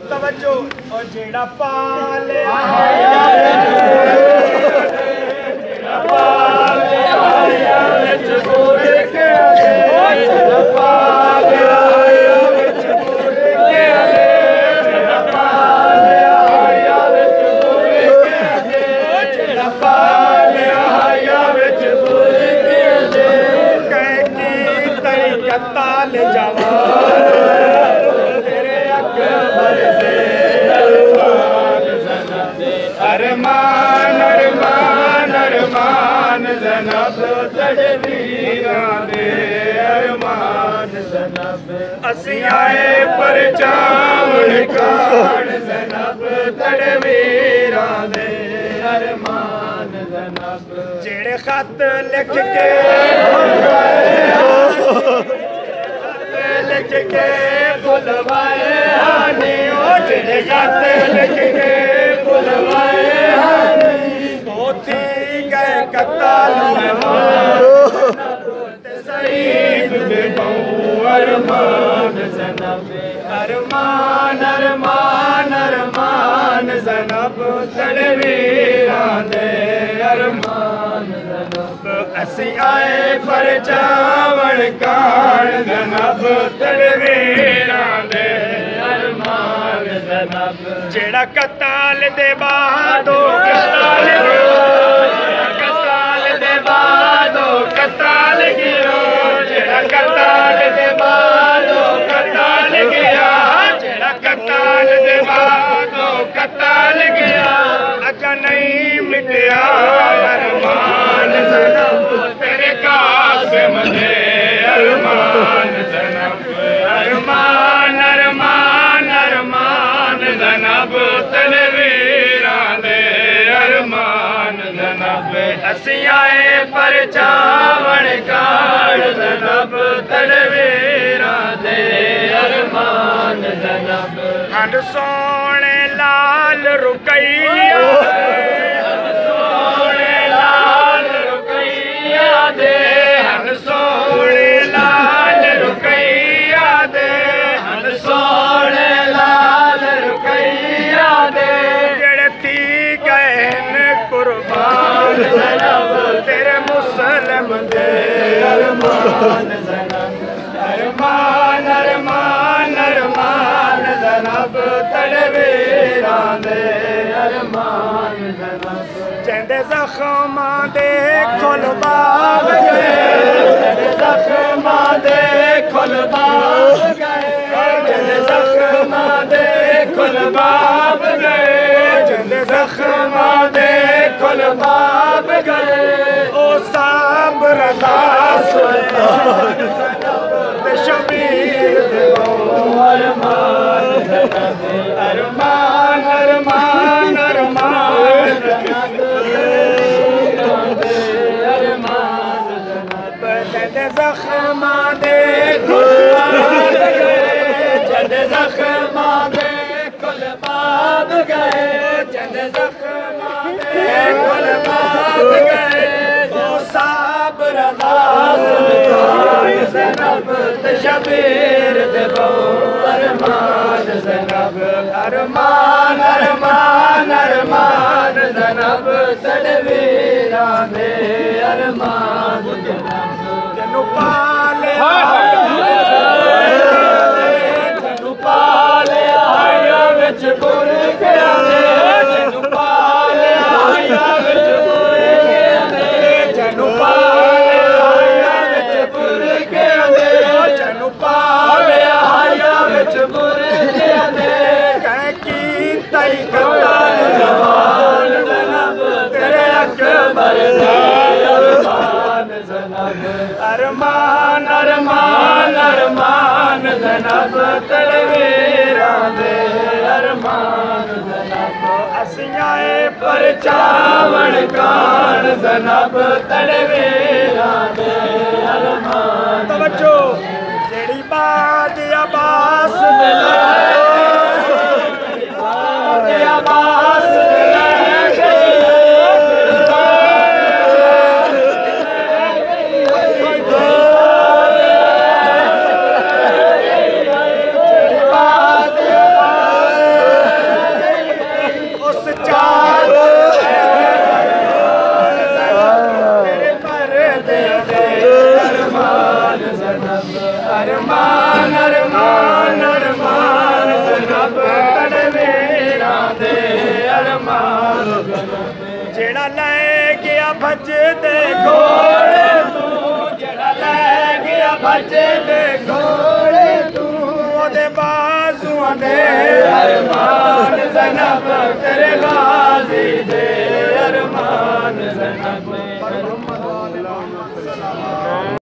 तवज्जो और जेड़ा पालिया अरमान अरमान अरमान ज़नब तड़वीरां दे अरमान ज़नब असीं आए पर चावल खाण ज़नब तड़वीरां दे अरमान ज़नब जेड़े खत लिख के बुलवाए हानी ओ जेड़े खत लिख के बुलवाए कताल सईद दे अरमान ज़नब अरमान अरमान अरमान ज़नब तड़वीरां दे अरमान ज़नब असीं आए पर चावल खाण ज़नब तड़वीरां दे अरमान ज़नब जेड़ा कताल दे बादो कताल गियो जेड़ा कताल दे बादो कताल गया जेड़ा कताल दे बादो कताल गया अजा नहीं मिटया अरमान ज़नब तेरे कासिम दे अरमान ज़नब अरमान अरमान अरमान ज़नब तड़वीरां दे अरमान ज़नब असीं आए पर चावल खाण ज़नब तड़वीरां दे अरमान ज़नब हन सोने लाल रुकैया सोने लाल रुकैया दे हन सोने लाल रुकैया दे हन सोने लाल रुकैया दे जेड़े थी गए कुर्बान ज़नब तेरे मुसलम दे अरमान ज़नब अरमान अरमान अरमान ज़नब तड़वीरां दे अरमान ज़नब चंदे ज़ख्मां दे खुलबाब गए चंदे ज़ख्मां दे खुलबाब गए चंदे ज़ख्मां दे खुलबाब गए चंदे ज़ख्मां दे खुलबाब गए ओ साब रज़ा सुल्तान ज़नब शबीर दे अरमान ज़नब अरमान अरमान अरमान अरमान ज़नब चंदे ज़ख्मां दे खुलबाब गए चंदे ज़ख्मां दे खुलबाब गए चंदे ज़ख्मां दे खुलबाब गए ओ साब रज़ा सुल्तान ज़नब शबीर दे अरमान ज़नब अरमान अरमान अरमान ज़नब तड़वीरां दे अरमान ज़नब जनु पाले जनु पाले आया विच गुर गया जनु पाले आया विच गुर गया जनु पाले आया विच गुर गया जनु पाले आया विच गुर गया कह की तई कताल जवान ज़नब तेरे अकबर दे अरमान ज़नब अरमान अरमान अरमान ज़नब तड़वीरां दे अरमान ज़नब असीं आए पर चावल खाण ज़नब तड़वीरां दे अरमान तवज्जो जेड़ी बात अब्बास मिलाए अब्बास अरमान अरमान अरमान जनाब कड़वेरा दे अरमान जेड़ा लै गया भजदे घोड़े तू जेड़ा लै गया भजदे घोड़े तू ओदे बाजुआं दे अरमान जनाब तेरे गाजी दे